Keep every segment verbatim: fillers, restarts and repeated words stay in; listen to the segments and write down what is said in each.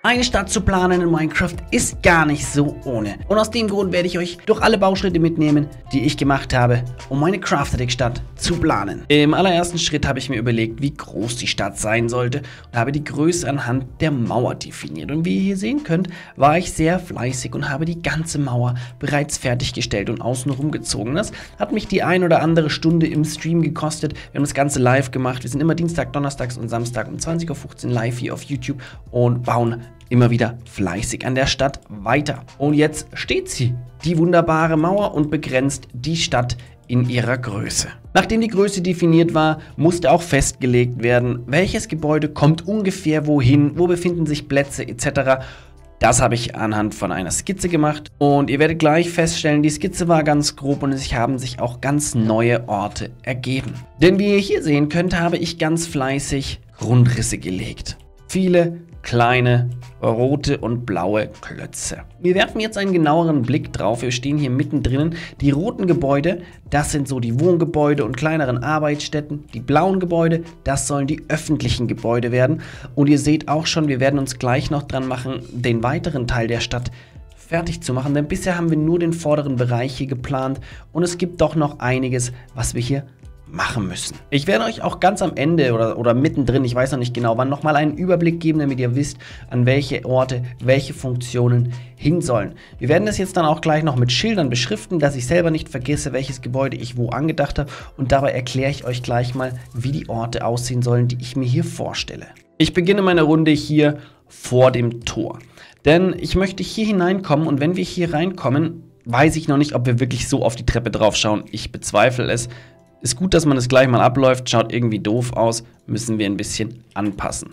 Eine Stadt zu planen in Minecraft ist gar nicht so ohne. Und aus dem Grund werde ich euch durch alle Bauschritte mitnehmen, die ich gemacht habe, um meine Craftedic-Stadt zu planen. Im allerersten Schritt habe ich mir überlegt, wie groß die Stadt sein sollte und habe die Größe anhand der Mauer definiert. Und wie ihr hier sehen könnt, war ich sehr fleißig und habe die ganze Mauer bereits fertiggestellt und außenrum gezogen. Das hat mich die ein oder andere Stunde im Stream gekostet. Wir haben das Ganze live gemacht. Wir sind immer Dienstag, Donnerstags und Samstag um zwanzig Uhr fünfzehn live hier auf YouTube und bauen immer wieder fleißig an der Stadt weiter. Und jetzt steht sie, die wunderbare Mauer, und begrenzt die Stadt in ihrer Größe. Nachdem die Größe definiert war, musste auch festgelegt werden, welches Gebäude kommt ungefähr wohin, wo befinden sich Plätze et cetera. Das habe ich anhand von einer Skizze gemacht und ihr werdet gleich feststellen, die Skizze war ganz grob und es haben sich auch ganz neue Orte ergeben. Denn wie ihr hier sehen könnt, habe ich ganz fleißig Grundrisse gelegt. Viele kleine rote und blaue Klötze. Wir werfen jetzt einen genaueren Blick drauf. Wir stehen hier mittendrin. Die roten Gebäude, das sind so die Wohngebäude und kleineren Arbeitsstätten. Die blauen Gebäude, das sollen die öffentlichen Gebäude werden. Und ihr seht auch schon, wir werden uns gleich noch dran machen, den weiteren Teil der Stadt fertig zu machen. Denn bisher haben wir nur den vorderen Bereich hier geplant und es gibt doch noch einiges, was wir hier machen müssen. Ich werde euch auch ganz am Ende oder, oder mittendrin, ich weiß noch nicht genau wann, nochmal einen Überblick geben, damit ihr wisst, an welche Orte welche Funktionen hin sollen. Wir werden das jetzt dann auch gleich noch mit Schildern beschriften, dass ich selber nicht vergesse, welches Gebäude ich wo angedacht habe, und dabei erkläre ich euch gleich mal, wie die Orte aussehen sollen, die ich mir hier vorstelle. Ich beginne meine Runde hier vor dem Tor, denn ich möchte hier hineinkommen, und wenn wir hier reinkommen, weiß ich noch nicht, ob wir wirklich so auf die Treppe drauf schauen. Ich bezweifle es. Ist gut, dass man das gleich mal abläuft, schaut irgendwie doof aus, müssen wir ein bisschen anpassen.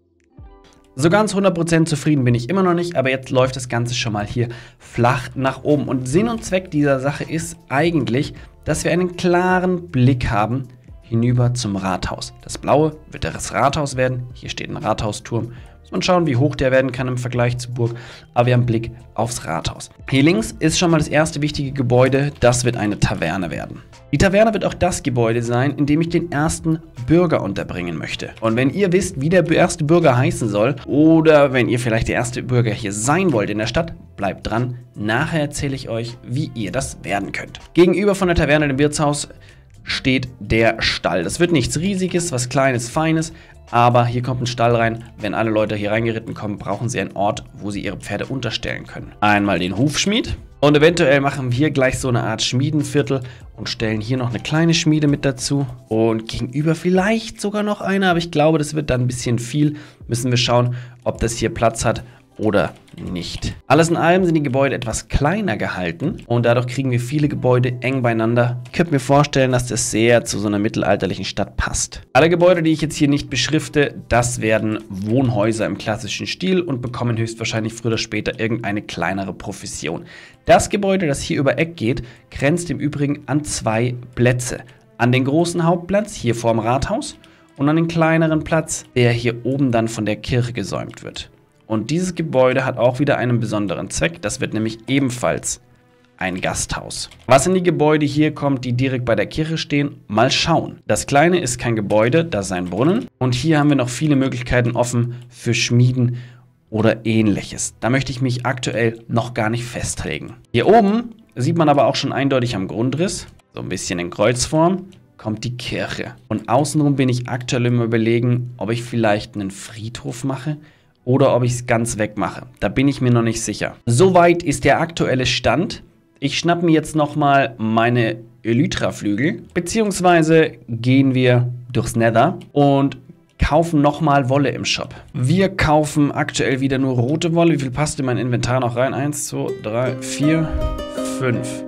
So ganz hundert Prozent zufrieden bin ich immer noch nicht, aber jetzt läuft das Ganze schon mal hier flach nach oben. Und Sinn und Zweck dieser Sache ist eigentlich, dass wir einen klaren Blick haben hinüber zum Rathaus. Das blaue wird das Rathaus werden, hier steht ein Rathausturm. Und schauen, wie hoch der werden kann im Vergleich zur Burg, aber wir haben einen Blick aufs Rathaus. Hier links ist schon mal das erste wichtige Gebäude, das wird eine Taverne werden. Die Taverne wird auch das Gebäude sein, in dem ich den ersten Bürger unterbringen möchte. Und wenn ihr wisst, wie der erste Bürger heißen soll, oder wenn ihr vielleicht der erste Bürger hier sein wollt in der Stadt, bleibt dran, nachher erzähle ich euch, wie ihr das werden könnt. Gegenüber von der Taverne, dem Wirtshaus, steht der Stall. Das wird nichts Riesiges, was Kleines, Feines, aber hier kommt ein Stall rein. Wenn alle Leute hier reingeritten kommen, brauchen sie einen Ort, wo sie ihre Pferde unterstellen können. Einmal den Hufschmied und eventuell machen wir gleich so eine Art Schmiedenviertel und stellen hier noch eine kleine Schmiede mit dazu. Und gegenüber vielleicht sogar noch eine, aber ich glaube, das wird dann ein bisschen viel. Müssen wir schauen, ob das hier Platz hat oder nicht. Alles in allem sind die Gebäude etwas kleiner gehalten und dadurch kriegen wir viele Gebäude eng beieinander. Ich könnte mir vorstellen, dass das sehr zu so einer mittelalterlichen Stadt passt. Alle Gebäude, die ich jetzt hier nicht beschrifte, das werden Wohnhäuser im klassischen Stil und bekommen höchstwahrscheinlich früher oder später irgendeine kleinere Profession. Das Gebäude, das hier über Eck geht, grenzt im Übrigen an zwei Plätze. An den großen Hauptplatz hier vorm Rathaus und an den kleineren Platz, der hier oben dann von der Kirche gesäumt wird. Und dieses Gebäude hat auch wieder einen besonderen Zweck. Das wird nämlich ebenfalls ein Gasthaus. Was in die Gebäude hier kommt, die direkt bei der Kirche stehen, mal schauen. Das kleine ist kein Gebäude, das ist ein Brunnen. Und hier haben wir noch viele Möglichkeiten offen für Schmieden oder ähnliches. Da möchte ich mich aktuell noch gar nicht festlegen. Hier oben sieht man aber auch schon eindeutig am Grundriss, so ein bisschen in Kreuzform, kommt die Kirche. Und außenrum bin ich aktuell im Überlegen, ob ich vielleicht einen Friedhof mache oder ob ich es ganz wegmache. Da bin ich mir noch nicht sicher. Soweit ist der aktuelle Stand. Ich schnappe mir jetzt nochmal meine Elytra-Flügel, beziehungsweise gehen wir durchs Nether und kaufen nochmal Wolle im Shop. Wir kaufen aktuell wieder nur rote Wolle. Wie viel passt in mein Inventar noch rein? eins, zwei, drei, vier, fünf.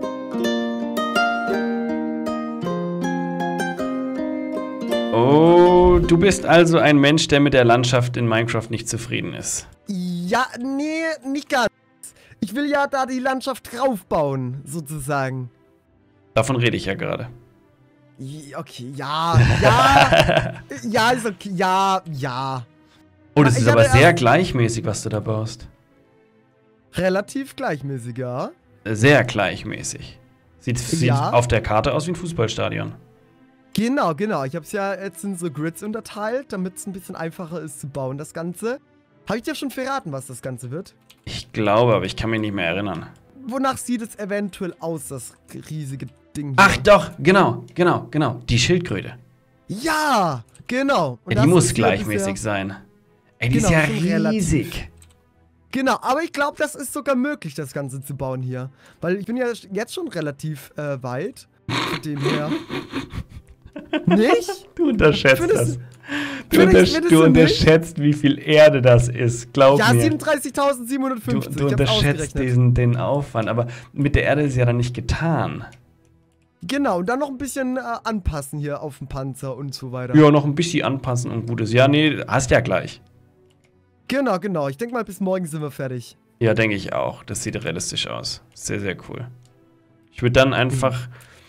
Oh, du bist also ein Mensch, der mit der Landschaft in Minecraft nicht zufrieden ist. Ja, nee, nicht ganz. Ich will ja da die Landschaft draufbauen, sozusagen. Davon rede ich ja gerade. Okay, ja, ja, ja, ist okay, ja, ja. Oh, das Ich ist aber hatte sehr erst- gleichmäßig, was du da baust. Relativ gleichmäßig, ja. Sehr gleichmäßig. Sieht, sieht Ja. auf der Karte aus wie ein Fußballstadion. Genau, genau. Ich habe es ja jetzt in so Grids unterteilt, damit es ein bisschen einfacher ist zu bauen, das Ganze. Habe ich dir schon verraten, was das Ganze wird? Ich glaube, aber ich kann mich nicht mehr erinnern. Wonach sieht es eventuell aus, das riesige Ding hier? Ach doch, genau, genau, genau. Die Schildkröte. Ja, genau. Und Ja, das die muss ist ja gleichmäßig bisher- sein. Ey, die Genau, ist ja schon relativ. riesig. Genau, aber ich glaube, das ist sogar möglich, das Ganze zu bauen hier. Weil ich bin ja jetzt schon relativ äh, weit. Von dem her. Nicht? Du unterschätzt Findest das. du- Du, findest- unter findest du du nicht? unterschätzt, wie viel Erde das ist. Glaub Ja, mir. Du, siebenunddreißigtausendsiebenhundertfünfzig. du ich hab's unterschätzt ausgerechnet. diesen, den Aufwand. Aber mit der Erde ist ja dann nicht getan. Genau, und dann noch ein bisschen äh, anpassen hier auf den Panzer und so weiter. Ja, noch ein bisschen anpassen und gut ist. Ja, nee, hast ja gleich. Genau, genau. Ich denke mal, bis morgen sind wir fertig. Ja, denke ich auch. Das sieht realistisch aus. Sehr, sehr cool. Ich würde dann einfach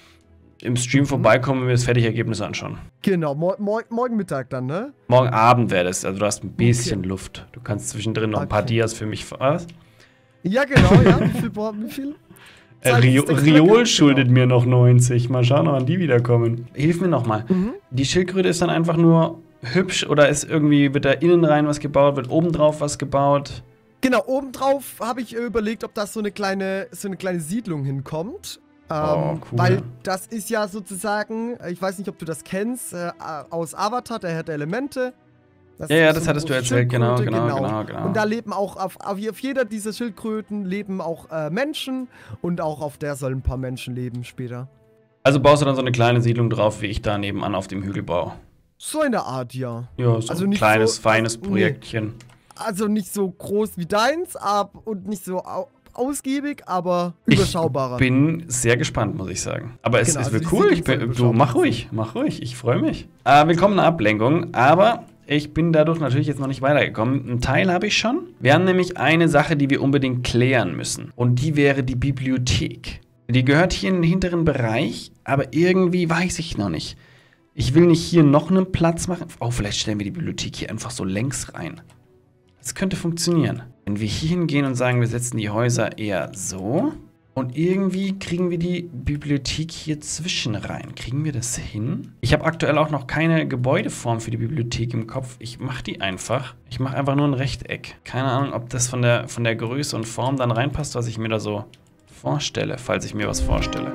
im Stream vorbeikommen und mir das fertige Ergebnis anschauen. Genau, mor mor morgen Mittag dann, ne? Morgen Abend wäre das. Also du hast ein bisschen Luft. Du kannst zwischendrin noch ein paar Okay. Dias für mich... Was? Ja, genau, ja. Wie viel? braucht- Wie viel? Äh, Zeit Rio ist der Riol Knöckel? schuldet mir noch neunzig. Mal schauen, wann die wiederkommen. Hilf mir nochmal. Mhm. Die Schildkröte ist dann einfach nur hübsch oder ist irgendwie, wird da innen rein was gebaut, wird oben drauf was gebaut? Genau, obendrauf habe ich äh, überlegt, ob das so eine kleine, so eine kleine Siedlung hinkommt. Ähm, Oh, cool. Weil das ist ja sozusagen, äh, ich weiß nicht, ob du das kennst, äh, aus Avatar, der Herr der Elemente. Das Ja, ja, ist das so eine hattest du große erzählt, genau, Schildkröte, genau, genau, genau. Und da leben auch, auf, auf jeder dieser Schildkröten leben auch äh, Menschen und auch auf der sollen ein paar Menschen leben später. Also baust du dann so eine kleine Siedlung drauf, wie ich da nebenan auf dem Hügel baue? So in der Art, ja. Ja, so Also ein nicht kleines, so- feines nee. Projektchen. Also nicht so groß wie deins ab und nicht so au ausgiebig, aber überschaubarer. Ich bin sehr gespannt, muss ich sagen. Aber es Genau, ist also wird die cool. Siedlung Ich soll bin, du, überschaubar mach sein. ruhig, mach ruhig. Ich freue mich. Äh, willkommen eine Ablenkung, aber ich bin dadurch natürlich jetzt noch nicht weitergekommen. Einen Teil habe ich schon. Wir haben nämlich eine Sache, die wir unbedingt klären müssen. Und die wäre die Bibliothek. Die gehört hier in den hinteren Bereich, aber irgendwie weiß ich noch nicht. Ich will nicht hier noch einen Platz machen. Oh, vielleicht stellen wir die Bibliothek hier einfach so längs rein. Das könnte funktionieren. Wenn wir hier hingehen und sagen, wir setzen die Häuser eher so und irgendwie kriegen wir die Bibliothek hier zwischen rein. Kriegen wir das hin? Ich habe aktuell auch noch keine Gebäudeform für die Bibliothek im Kopf. Ich mache die einfach. Ich mache einfach nur ein Rechteck. Keine Ahnung, ob das von der, von der Größe und Form dann reinpasst, was ich mir da so vorstelle, falls ich mir was vorstelle.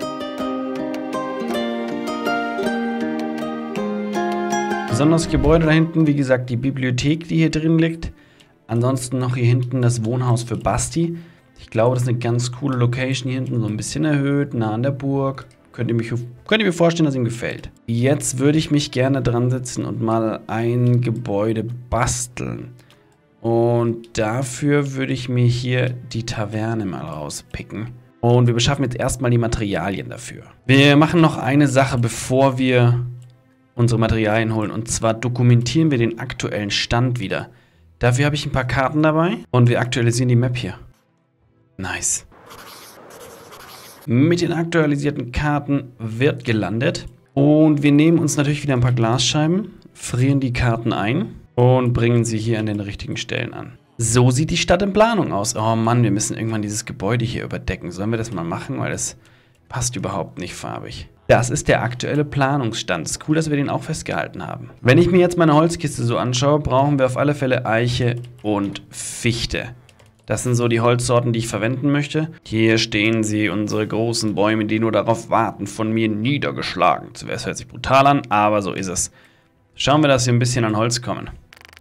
Besonderes Gebäude da hinten, wie gesagt, die Bibliothek, die hier drin liegt. Ansonsten noch hier hinten das Wohnhaus für Basti. Ich glaube, das ist eine ganz coole Location hier hinten, so ein bisschen erhöht, nah an der Burg. Könnt ihr, mich, könnt ihr mir vorstellen, dass ihm gefällt. Jetzt würde ich mich gerne dran setzen und mal ein Gebäude basteln. Und dafür würde ich mir hier die Taverne mal rauspicken. Und wir beschaffen jetzt erstmal die Materialien dafür. Wir machen noch eine Sache, bevor wir unsere Materialien holen. Und zwar dokumentieren wir den aktuellen Stand wieder. Dafür habe ich ein paar Karten dabei und wir aktualisieren die Map hier. Nice. Mit den aktualisierten Karten wird gelandet. Und wir nehmen uns natürlich wieder ein paar Glasscheiben, frieren die Karten ein und bringen sie hier an den richtigen Stellen an. So sieht die Stadt in Planung aus. Oh Mann, wir müssen irgendwann dieses Gebäude hier überdecken. Sollen wir das mal machen, weil das passt überhaupt nicht farbig. Das ist der aktuelle Planungsstand. Es ist cool, dass wir den auch festgehalten haben. Wenn ich mir jetzt meine Holzkiste so anschaue, brauchen wir auf alle Fälle Eiche und Fichte. Das sind so die Holzsorten, die ich verwenden möchte. Hier stehen sie, unsere großen Bäume, die nur darauf warten, von mir niedergeschlagen zu werden. Das hört sich brutal an, aber so ist es. Schauen wir, dass wir ein bisschen an Holz kommen.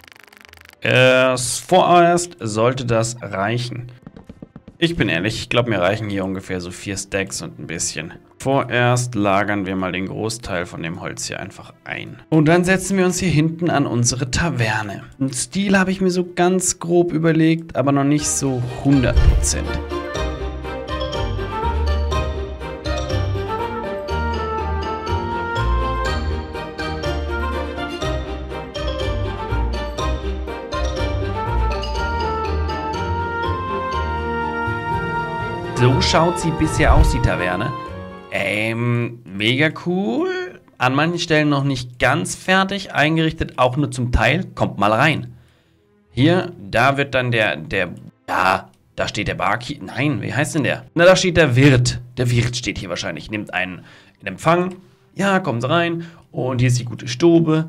Erst vorerst sollte das reichen. Ich bin ehrlich, ich glaube, mir reichen hier ungefähr so vier Stacks und ein bisschen. Vorerst lagern wir mal den Großteil von dem Holz hier einfach ein. Und dann setzen wir uns hier hinten an unsere Taverne. Einen Stil habe ich mir so ganz grob überlegt, aber noch nicht so hundert Prozent. So schaut sie bisher aus, die Taverne. Ähm, mega cool. An manchen Stellen noch nicht ganz fertig eingerichtet, auch nur zum Teil. Kommt mal rein. Hier, da wird dann der, der, ja, da steht der Barkeeper. Nein, wie heißt denn der? Na, da steht der Wirt. Der Wirt steht hier wahrscheinlich. Nimmt einen in Empfang. Ja, kommen Sie rein. Und hier ist die gute Stube.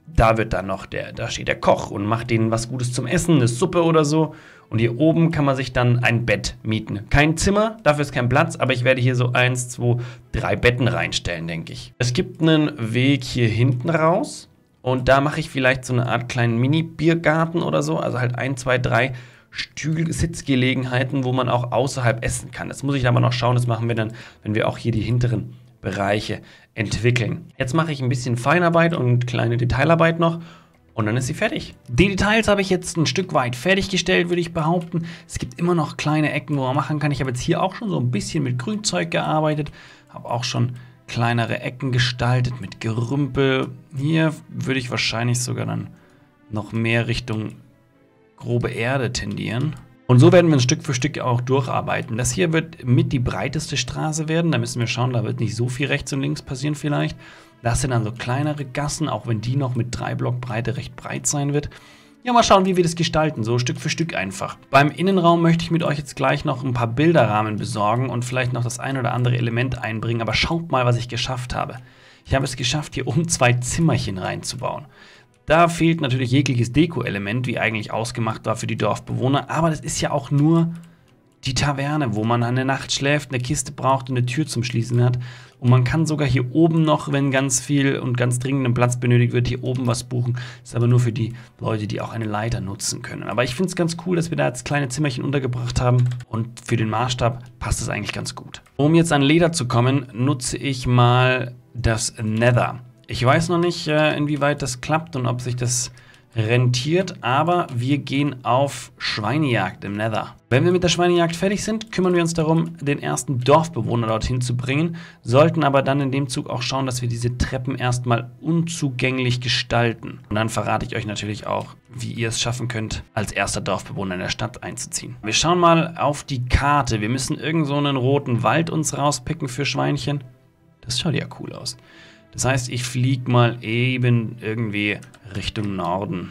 Da wird dann noch der, da steht der Koch und macht denen was Gutes zum Essen, eine Suppe oder so. Und hier oben kann man sich dann ein Bett mieten. Kein Zimmer, dafür ist kein Platz, aber ich werde hier so eins, zwei, drei Betten reinstellen, denke ich. Es gibt einen Weg hier hinten raus und da mache ich vielleicht so eine Art kleinen Mini-Biergarten oder so. Also halt ein, zwei, drei Stühl Sitzgelegenheiten, wo man auch außerhalb essen kann. Das muss ich aber noch schauen, das machen wir dann, wenn wir auch hier die hinteren Bereiche entwickeln. Jetzt mache ich ein bisschen Feinarbeit und kleine Detailarbeit noch und dann ist sie fertig. Die Details habe ich jetzt ein Stück weit fertiggestellt, würde ich behaupten. Es gibt immer noch kleine Ecken, wo man machen kann. Ich habe jetzt hier auch schon so ein bisschen mit Grünzeug gearbeitet, habe auch schon kleinere Ecken gestaltet mit Gerümpel. Hier würde ich wahrscheinlich sogar dann noch mehr Richtung grobe Erde tendieren. Und so werden wir ein Stück für Stück auch durcharbeiten. Das hier wird mit die breiteste Straße werden. Da müssen wir schauen, da wird nicht so viel rechts und links passieren vielleicht. Das sind dann so kleinere Gassen, auch wenn die noch mit drei Block Breite recht breit sein wird. Ja, mal schauen, wie wir das gestalten, so Stück für Stück einfach. Beim Innenraum möchte ich mit euch jetzt gleich noch ein paar Bilderrahmen besorgen und vielleicht noch das ein oder andere Element einbringen. Aber schaut mal, was ich geschafft habe. Ich habe es geschafft, hier oben zwei Zimmerchen reinzubauen. Da fehlt natürlich jegliches Deko-Element, wie eigentlich ausgemacht war für die Dorfbewohner. Aber das ist ja auch nur die Taverne, wo man eine Nacht schläft, eine Kiste braucht und eine Tür zum Schließen hat. Und man kann sogar hier oben noch, wenn ganz viel und ganz dringenden Platz benötigt wird, hier oben was buchen. Das ist aber nur für die Leute, die auch eine Leiter nutzen können. Aber ich finde es ganz cool, dass wir da jetzt kleine Zimmerchen untergebracht haben. Und für den Maßstab passt es eigentlich ganz gut. Um jetzt an Leder zu kommen, nutze ich mal das Nether. Ich weiß noch nicht, inwieweit das klappt und ob sich das rentiert, aber wir gehen auf Schweinejagd im Nether. Wenn wir mit der Schweinejagd fertig sind, kümmern wir uns darum, den ersten Dorfbewohner dorthin zu bringen, sollten aber dann in dem Zug auch schauen, dass wir diese Treppen erstmal unzugänglich gestalten. Und dann verrate ich euch natürlich auch, wie ihr es schaffen könnt, als erster Dorfbewohner in der Stadt einzuziehen. Wir schauen mal auf die Karte. Wir müssen irgend so einen roten Wald uns rauspicken für Schweinchen. Das schaut ja cool aus. Das heißt, ich fliege mal eben irgendwie Richtung Norden.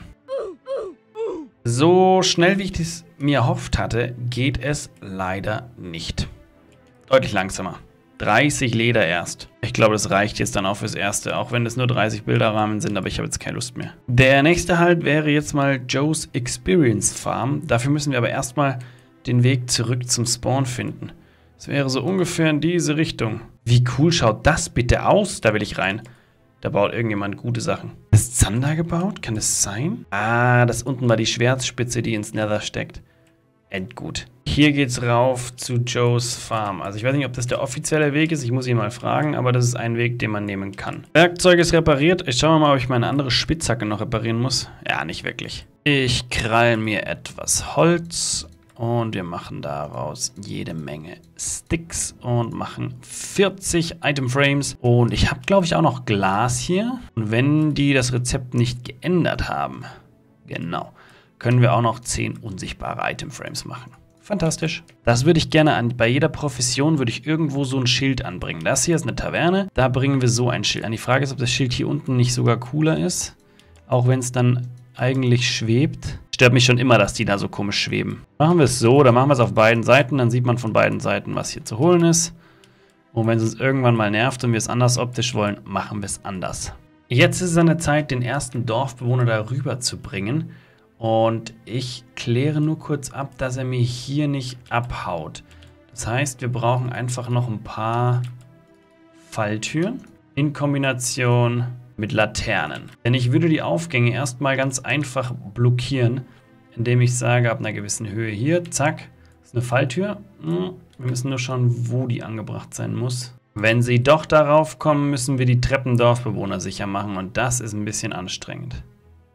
So schnell, wie ich es mir erhofft hatte, geht es leider nicht. Deutlich langsamer. dreißig Leder erst. Ich glaube, das reicht jetzt dann auch fürs Erste, auch wenn es nur dreißig Bilderrahmen sind, aber ich habe jetzt keine Lust mehr. Der nächste Halt wäre jetzt mal Joe's Experience Farm. Dafür müssen wir aber erstmal den Weg zurück zum Spawn finden. Das wäre so ungefähr in diese Richtung. Wie cool schaut das bitte aus? Da will ich rein. Da baut irgendjemand gute Sachen. Ist Zander gebaut? Kann das sein? Ah, das unten war die Schwertspitze, die ins Nether steckt. Endgut. Hier geht's rauf zu Joe's Farm. Also ich weiß nicht, ob das der offizielle Weg ist. Ich muss ihn mal fragen, aber das ist ein Weg, den man nehmen kann. Werkzeug ist repariert. Ich schaue mal, ob ich meine andere Spitzhacke noch reparieren muss. Ja, nicht wirklich. Ich krall mir etwas Holz. Und wir machen daraus jede Menge Sticks und machen vierzig Item Frames. Und ich habe, glaube ich, auch noch Glas hier. Und wenn die das Rezept nicht geändert haben, genau, können wir auch noch zehn unsichtbare Item Frames machen. Fantastisch. Das würde ich gerne an, bei jeder Profession würde ich irgendwo so ein Schild anbringen. Das hier ist eine Taverne, da bringen wir so ein Schild an. Die Frage ist, ob das Schild hier unten nicht sogar cooler ist, auch wenn es dann eigentlich schwebt. Stört mich schon immer, dass die da so komisch schweben. Machen wir es so, dann machen wir es auf beiden Seiten, dann sieht man von beiden Seiten, was hier zu holen ist. Und wenn es uns irgendwann mal nervt und wir es anders optisch wollen, machen wir es anders. Jetzt ist es an der Zeit, den ersten Dorfbewohner darüber zu bringen. Und ich kläre nur kurz ab, dass er mir hier nicht abhaut. Das heißt, wir brauchen einfach noch ein paar Falltüren in Kombination mit Laternen. Denn ich würde die Aufgänge erstmal ganz einfach blockieren, indem ich sage, ab einer gewissen Höhe hier, zack, ist eine Falltür. Wir müssen nur schauen, wo die angebracht sein muss. Wenn sie doch darauf kommen, müssen wir die Treppen Dorfbewohner sicher machen und das ist ein bisschen anstrengend.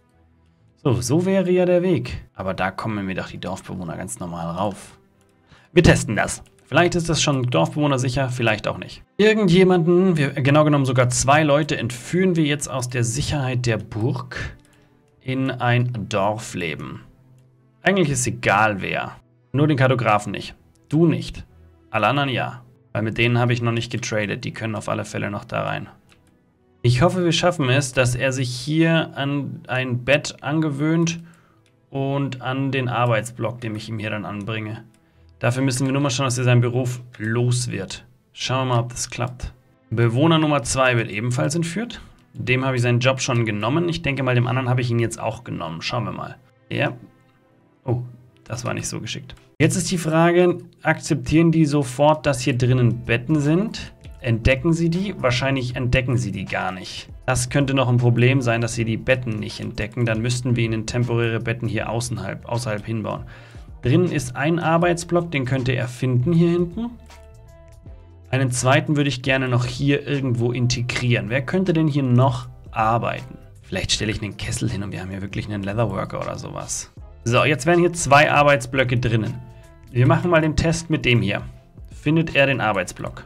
So, so wäre ja der Weg. Aber da kommen mir doch die Dorfbewohner ganz normal rauf. Wir testen das. Vielleicht ist das schon Dorfbewohner sicher, vielleicht auch nicht. Irgendjemanden, wir, genau genommen sogar zwei Leute, entführen wir jetzt aus der Sicherheit der Burg in ein Dorfleben. Eigentlich ist egal wer. Nur den Kartografen nicht. Du nicht. Alle anderen ja. Weil mit denen habe ich noch nicht getradet. Die können auf alle Fälle noch da rein. Ich hoffe, wir schaffen es, dass er sich hier an ein Bett angewöhnt und an den Arbeitsblock, den ich ihm hier dann anbringe. Dafür müssen wir nur mal schauen, dass er seinen Beruf los wird. Schauen wir mal, ob das klappt. Bewohner Nummer zwei wird ebenfalls entführt. Dem habe ich seinen Job schon genommen. Ich denke mal, dem anderen habe ich ihn jetzt auch genommen. Schauen wir mal. Ja. Oh, das war nicht so geschickt. Jetzt ist die Frage, akzeptieren die sofort, dass hier drinnen Betten sind? Entdecken sie die? Wahrscheinlich entdecken sie die gar nicht. Das könnte noch ein Problem sein, dass sie die Betten nicht entdecken. Dann müssten wir ihnen temporäre Betten hier außerhalb, außerhalb hinbauen. Drinnen ist ein Arbeitsblock, den könnt ihr erfinden hier hinten. Einen zweiten würde ich gerne noch hier irgendwo integrieren. Wer könnte denn hier noch arbeiten? Vielleicht stelle ich einen Kessel hin und wir haben hier wirklich einen Leatherworker oder sowas. So, jetzt wären hier zwei Arbeitsblöcke drinnen. Wir machen mal den Test mit dem hier. Findet er den Arbeitsblock?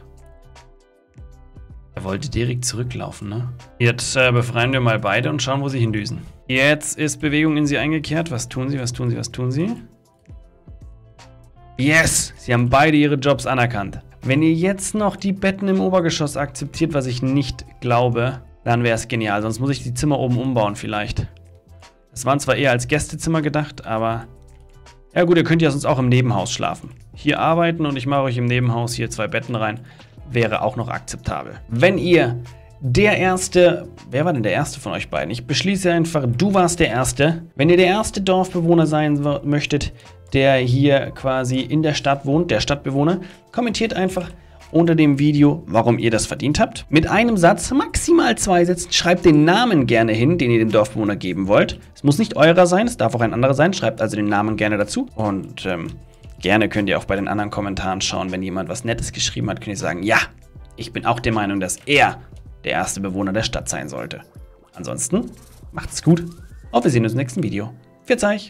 Er wollte direkt zurücklaufen, ne? Jetzt äh, befreien wir mal beide und schauen, wo sie hindüsen. Jetzt ist Bewegung in sie eingekehrt. Was tun sie, was tun sie, was tun sie? Yes! Sie haben beide ihre Jobs anerkannt. Wenn ihr jetzt noch die Betten im Obergeschoss akzeptiert, was ich nicht glaube, dann wäre es genial. Sonst muss ich die Zimmer oben umbauen vielleicht. Das waren zwar eher als Gästezimmer gedacht, aber... Ja gut, ihr könnt ja sonst auch im Nebenhaus schlafen. Hier arbeiten und ich mache euch im Nebenhaus hier zwei Betten rein. Wäre auch noch akzeptabel. Wenn ihr der Erste... Wer war denn der Erste von euch beiden? Ich beschließe einfach, du warst der Erste. Wenn ihr der erste Dorfbewohner sein möchtet, der hier quasi in der Stadt wohnt, der Stadtbewohner, kommentiert einfach unter dem Video, warum ihr das verdient habt. Mit einem Satz, maximal zwei Sätzen, schreibt den Namen gerne hin, den ihr dem Dorfbewohner geben wollt. Es muss nicht eurer sein, es darf auch ein anderer sein. Schreibt also den Namen gerne dazu. Und ähm, gerne könnt ihr auch bei den anderen Kommentaren schauen, wenn jemand was Nettes geschrieben hat, könnt ihr sagen, ja, ich bin auch der Meinung, dass er der erste Bewohner der Stadt sein sollte. Ansonsten, macht's gut und wir sehen uns im nächsten Video. Pfiat euch!